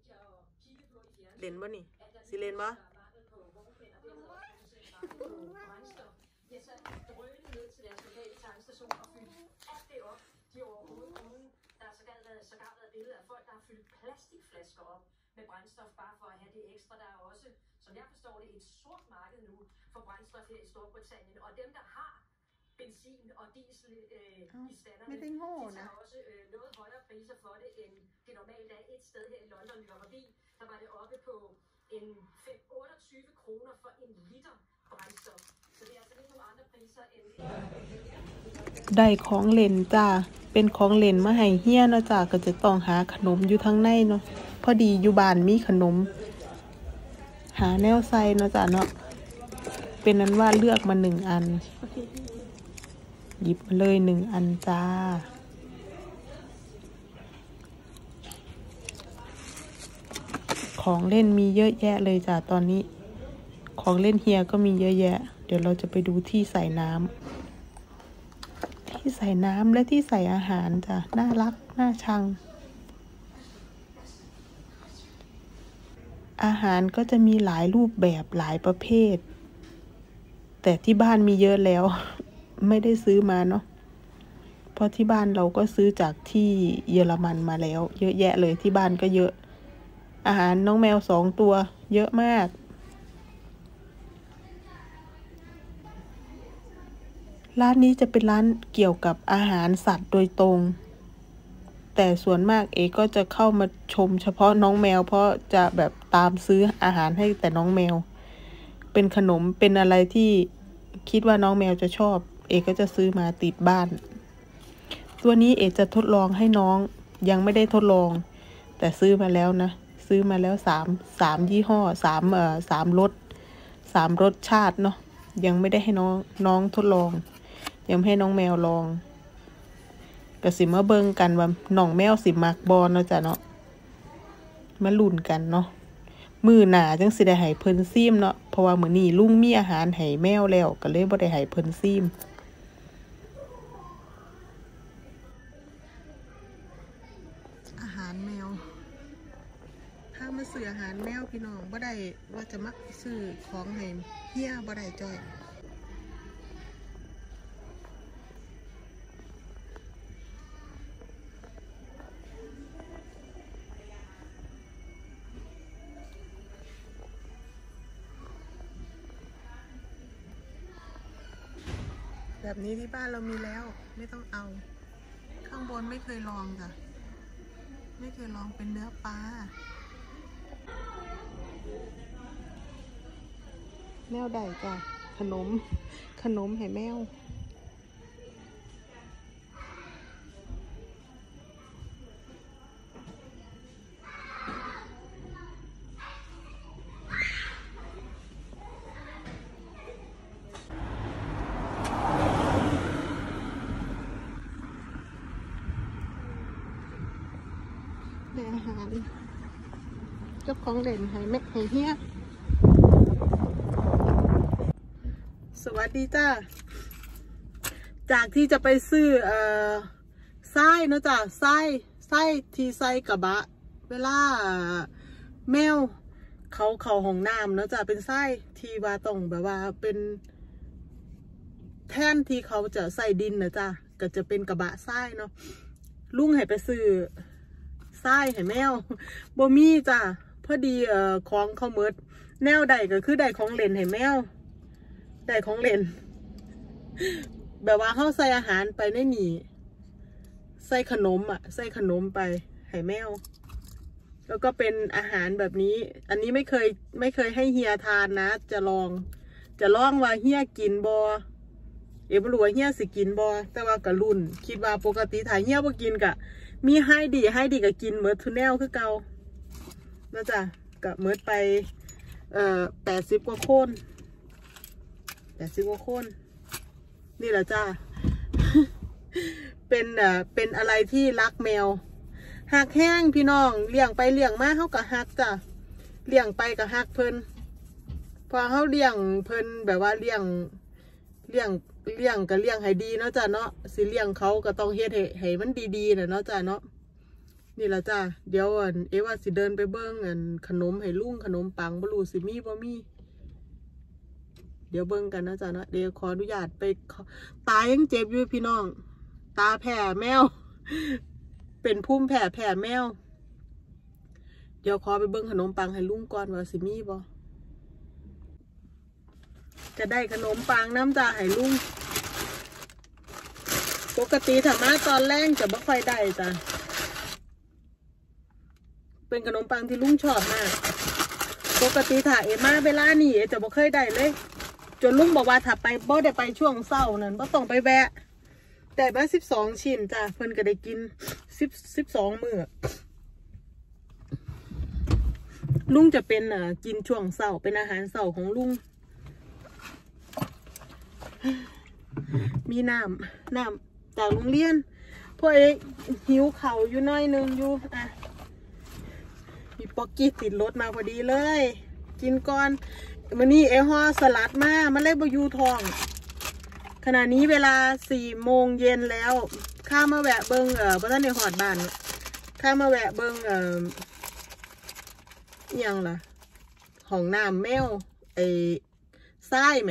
เล่นบ่นี่สิเล่นบ่ med brændstof bare for at have det ekstra. Der er også, som jeg forstår det, et sort marked nu for brændstof her i Storbritannien. Og dem, der har benzin og diesel i standerne, de tager også noget højere priser for det, end det normalt er et sted her i London. Vi var forbi, der var det oppe på en 28 kroner for en liter brændstof. Så det er altså lidt nogle andre priser end... ได้ของเล่นจ้าเป็นของเล่นมาให้เฮียเนาะจ้าก็จะต้องหาขนมอยู่ทางในเนาะพอดีอยู่บ้านมีขนมหาแนวใส่เนาะจ้าเนาะเป็นนั้นว่าเลือกมา1 อันหยิบมาเลย1 อันจ้าของเล่นมีเยอะแยะเลยจ้าตอนนี้ของเล่นเฮียก็มีเยอะแยะเดี๋ยวเราจะไปดูที่ใส่น้ำและที่ใส่อาหารจ้ะน่ารักน่าชังอาหารก็จะมีหลายรูปแบบหลายประเภทแต่ที่บ้านมีเยอะแล้วไม่ได้ซื้อมาเนาะเพราะที่บ้านเราก็ซื้อจากที่เยอรมันมาแล้วเยอะแยะเลยที่บ้านก็เยอะอาหารน้องแมว2 ตัวเยอะมากร้านนี้จะเป็นร้านเกี่ยวกับอาหารสัตว์โดยตรงแต่ส่วนมากเอก็จะเข้ามาชมเฉพาะน้องแมวเพราะจะแบบตามซื้ออาหารให้แต่น้องแมวเป็นขนมเป็นอะไรที่คิดว่าน้องแมวจะชอบเอก็จะซื้อมาติดบ้านตัวนี้เอจะทดลองให้น้องยังไม่ได้ทดลองแต่ซื้อมาแล้วนะซื้อมาแล้ว3ยี่ห้อ3รสชาติเนาะยังไม่ได้ให้น้องทดลองยังให้น้องแมวลองก็สิมาเบิ่งกันว่าน้องแมวสิมักบ่เนาะจ้ะเนาะมาลุ้นกันเนาะมื้อหน้าจังสิได้ให้เพิ่นซิมเนาะเพราะว่ามื้อนี้ลุงมีอาหารให้แมวแล้วก็เลยบ่ได้ให้เพิ่นซิมอาหารแมวถ้ามาซื้ออาหารแมวพี่น้องบ่ได้ว่าจะมักซื้อของให้เฮียบ่ได้จ้อยแบบนี้ที่บ้านเรามีแล้วไม่ต้องเอาข้างบนไม่เคยลองจ้ะไม่เคยลองเป็นเนื้อปลาแมวได้จ้ะขนมให้แมวอาหารเจ้าของเล่นให้แม่ให้เฮียสวัสดีจ้าจากที่จะไปซื้อไส้นะจ้ะไส้ที่ใส่กระบะเวลาแมวเขาห้องน้ำนะจ้ะเป็นไส้ที่ว่าต้องแบบว่าเป็นแท่นที่เขาจะใส่ดินนะจ้ะก็จะเป็นกระบะไส้เนาะลุงให้ไปซื้อไส้ให้แมวบ่มีจ้ะพอดีของเขาเมิดแนวใดก็คือได้ของเล่นให้แมวได้ของเล่นแบบว่าเขาใส่อาหารไปในนี่ใส่ขนมใส่ขนมไปให้แมวแล้วก็เป็นอาหารแบบนี้อันนี้ไม่เคยให้เฮียทานนะจะลองว่าเฮียกินบอไม่รู้ว่าเฮียสิกินบอแต่ว่ากะรุ่นคิดว่าปกติถ่ายเฮียบ่กินกะมีให้ดีก็กินเมิดทุนแนวคือเก่านะจ๊ะก็เมิดไป80 กว่าคนนี่แหละจ้า เป็นอะไรที่รักแมวหักแห้งพี่น้องเลี้ยงไปเลี้ยงมาเขาก็หักจ้ะเลี้ยงไปก็หักเพิ่นพอเขาเลี้ยงเพิ่นแบบว่าเลี้ยงก็เลี้ยงให้ดีเนาะจ้ะเนาะสิเลี้ยงเขาก็ต้องเฮ็ดให้มันดีๆเนาะจ้ะเนาะนี่ละจ้าเดี๋ยวเอว่าสิเดินไปเบิ้งขนมให้ลุงขนมปังบลูสิมีบ่มีเดี๋ยวเบิ้งกันนะจ๊ะนะเดี๋ยวขออนุญาตไปตายังเจ็บอยู่พี่น้องตาแผ่แมวเป็นพุ่มแผ่แมวเดี๋ยวขอไปเบิ้งขนมปังให้ลุงก่อนว่าสิมีบ่จะได้ขนมปังน้ำจ้าให้ลุงปกติถ้ามาตอนแรกจะไม่ค่อยได้จ้ะเป็นขนมปังที่ลุงชอบมากปกติถ้าเอมาเวลานี่เอจะไม่เคยได้เลยจนลุงบอกว่าถ้าไปบ่ได้ไปช่วงเศร้านั่นบ่ต้องไปแวะแต่มา12 ชิ้นจ้ะเพิ่นก็ได้กิน12 มื้อลุงจะเป็นกินช่วงเศร้าเป็นอาหารเศร้าของลุงมีน้ำจากโรงเรียนพ่อเอกหิวเข่าอยู่น้อยนึงอยู่มีป๊อกกี้ติดรถมาพอดีเลยกินก่อนวันนี้ฮอสลัดมาเลยบอยู่ทองขณะนี้เวลา4 โมงเย็นแล้วข้ามาแวะเบิงพระท่านในหอดบ้านข้ามาแวะเบิงยังล่ะห้องน้ำแมวทรายไหม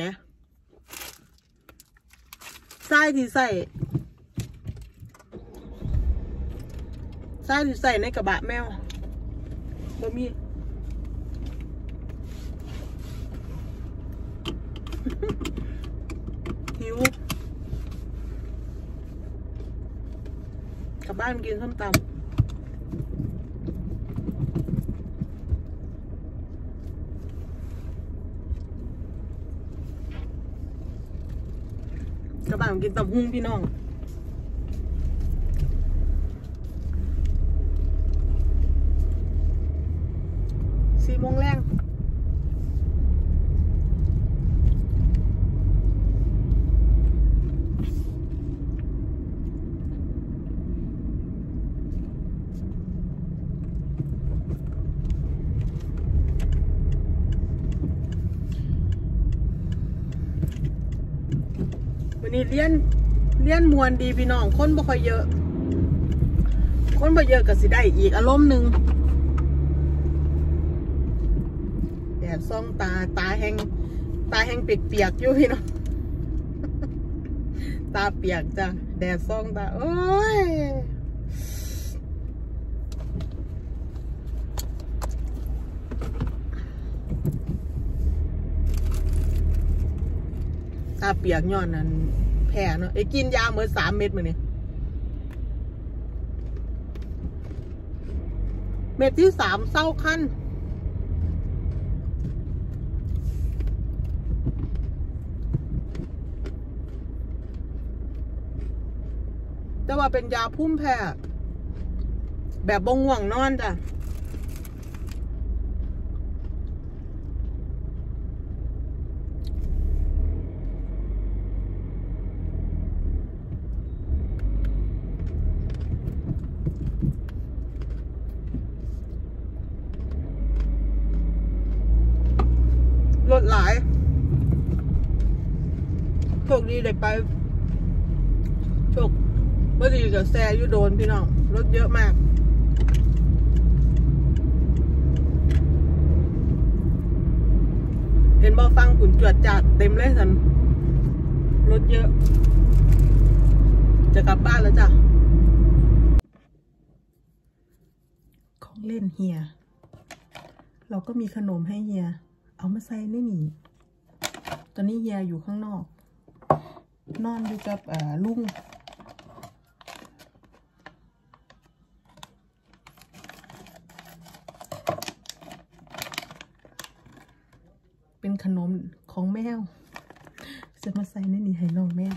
ทรายที่ใส่ในกระบะแมวบ่มีหิวกลับบ้านกินส้มตำกลับบ้านกินตำหุ่งพี่น้อง4 โมงแรงวันนี้เลี้ยนมวนดีพี่น้องคนบ่ค่อยเยอะก็สิได้อีกอารมณ์หนึ่งแดดส่องตาแห้งเปียกอยู่พี่น้องตาเปียกจ้ะแดดส่องตาโอ้ยตาเปียกย้อนนั้นแพ้เนาะกินยาเมื่อ3 เม็ดมื้อนี้เม็ดที่ 3เศร้าคันแต่ว่าเป็นยาพุ่มแพ้แบบบ่ง่วงนอนจ้ะรถหลายโชคดีได้ไปโชคเมื่อดีกับแซ่อยู่โดนพี่น้องรถเยอะมากเห็นบ่ฟังขุนจวดจัดเต็มเลยสันรถเยอะจะกลับบ้านแล้วจ้ะของเล่นเฮียเราก็มีขนมให้เฮียเอามาใส่ในนี่ตอนนี้เฮียอยู่ข้างนอกนอนอยู่กับลุงเป็นขนมของแมวจะมาใส่ในนี่ให้น้องแมว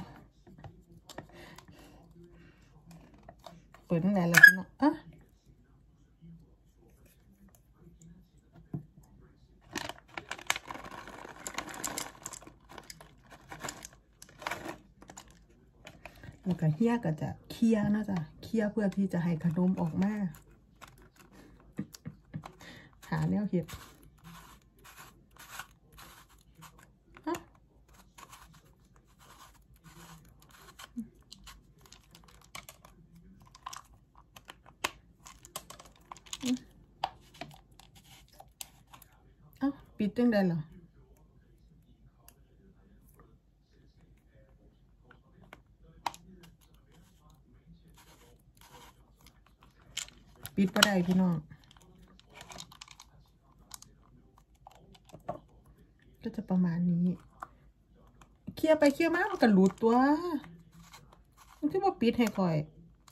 เปิดตั้งแต่แล้วพี่น้องแล้วก็เฮียก็จะเคี่ยนะจ๊ะเคี่ยเพื่อที่จะให้ขนมออกมาหาแนวเห็ดเอ้าปิดจังได้เหรอปิดบ่ได้พี่น้องก็จะประมาณนี้เคลียร์ไปเคลียร์มามันก็หลุดตัวมันคือว่าปิดให้ก่อย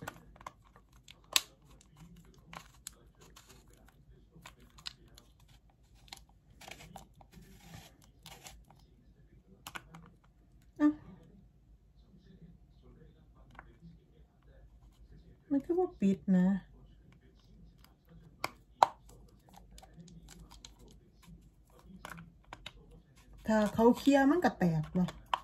มันคือว่าปิดนะถ้าเขาเคลียร์มันก็แตกว่ะ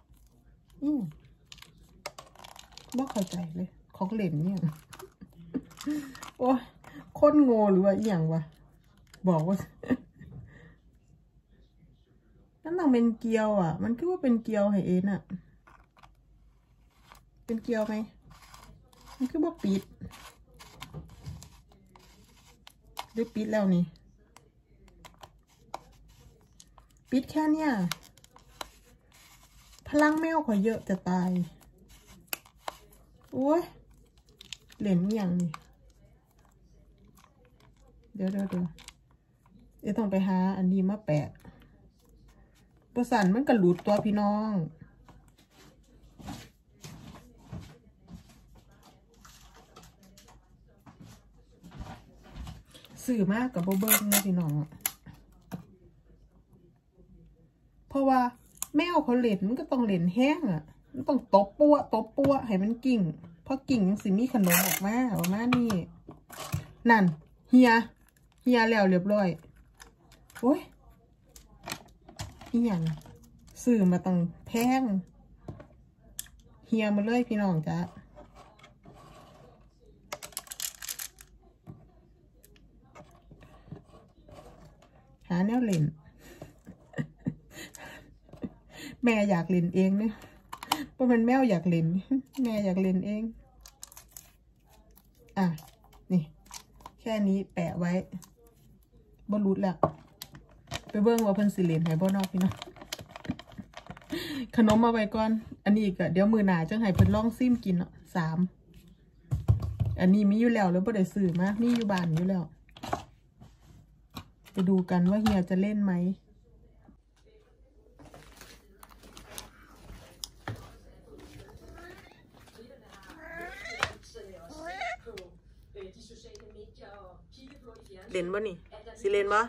บ่เข้าใจเลยของเล่นเนี่ยโอ้ยคนโง่หรือว่าอีหยังวะบอกว่านั่นต้องเป็นเกลียวอ่ะมันคือว่าเป็นเกลียวให้เอ็นอ่ะเป็นเกลียวไหมมันคือว่าปิดหรือปิดแล้วนี่ปิดแค่เนี้ยพลังแมวขอเยอะจะตายโอ้ยเหรียญอย่างนี่เดี๋ยวต้องไปหาอันนี้มาแปะประสานมันกระหลุดตัวพี่น้องสื่อมากกับโบเบิ้งนะพี่น้องเพราะว่าแมวเขาเล่นมันก็ต้องเล่นแห้งอ่ะมันต้องตบปัวให้มันกิ่งพอกิ่งยังสิมีขนมออกมาประมาณนี้นั่นเฮียแล้วเรียบร้อยโอ้ยอีหยังซื้อมาตั้งแพงเฮียมาเลยพี่น้องจ้ะหาแนวเล่น แม่อยากเล่นเองเนี่ยเพราะมันแมวอยากเล่นแม่อยากเล่นเองอ่ะนี่แค่นี้แปะไว้บ่รุดแล้วไปเบิ่งว่าเพิ่นสิเล่นให้บ่นอกพี่น้องขนมมาไว้ก่อนอันนี้ก็เดี๋ยวมือหน้าจังให้เพิ่นลองซิมกินเนาะ3อันนี้มีอยู่แล้วบ่ได้ซื้อมามีอยู่บ้านอยู่แล้วไปดูกันว่าเฮียจะเล่นไหมเล่นบ่นี่สิเล่นบ่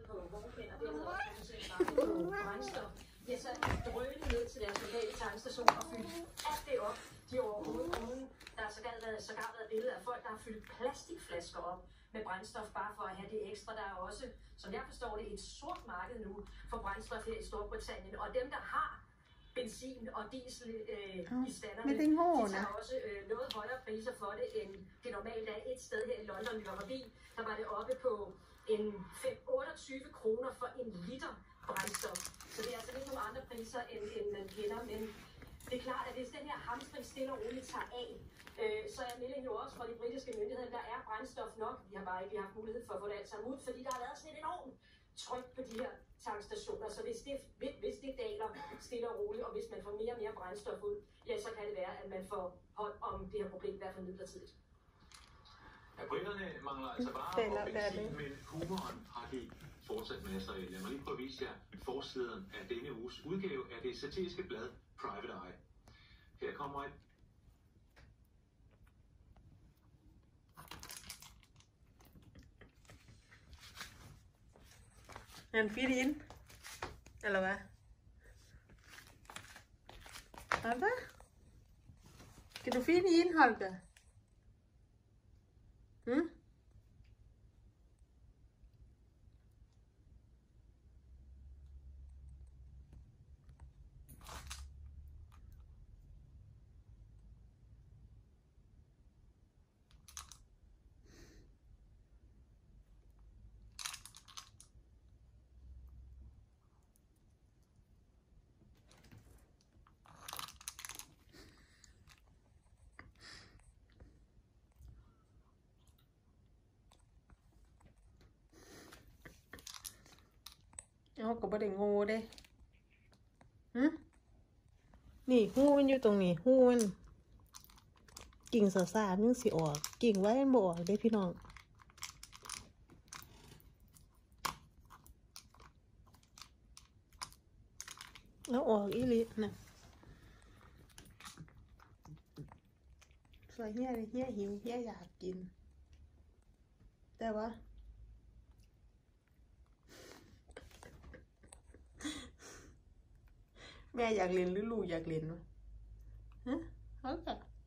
sågar været billeder af folk, der har fyldt plastikflasker op med brændstof, bare for at have det ekstra. Der er også, som jeg forstår det, et sort marked nu for brændstof her i Storbritannien. Og dem, der har benzin og diesel i standerne, de tager også noget højere priser for det, end det normalt er. Et sted her i London, vi var forbi, der var det oppe på en 28 kroner for en liter brændstof. Så det er altså lidt nogle andre priser, end man kender, men det er klart, at hvis den her hamstring stille og roligt tager af, så er meldingen jo også fra de britiske myndigheder, der er brændstof nok. Vi har bare ikke haft mulighed for at få det alt sammen ud, fordi der har været sådan et enormt tryk på de her tankstationer. Så hvis det daler stille og roligt, og hvis man får mere og mere brændstof ud, ja, så kan det være, at man får hånd om det her problem, i hvert fald midlertidigt. Ja, briterne mangler altså bare på benzin, men humoren har de fortsat med sig. Lad mig lige prøve at vise jer forsiden af denne uges udgave af det satiriske blad Private Eye. Her kommer et. En firin. Eller hvad? Holger? Kan du finde en, Holger? เขาก็บ่ได้โง่เด้นี่หูมันอยู่ตรงนี้หูมันกิ่งสาๆมันสิออกกิ่งไว้มันบ่ออกเด้พี่น้องแล้วออกอีหลีนะส่วนเฮียเลยเฮียหิวเฮียอยากกินแต่ว่าแม่อยากเรียนหรือลูกอยากเรียนวะฮะเขาก็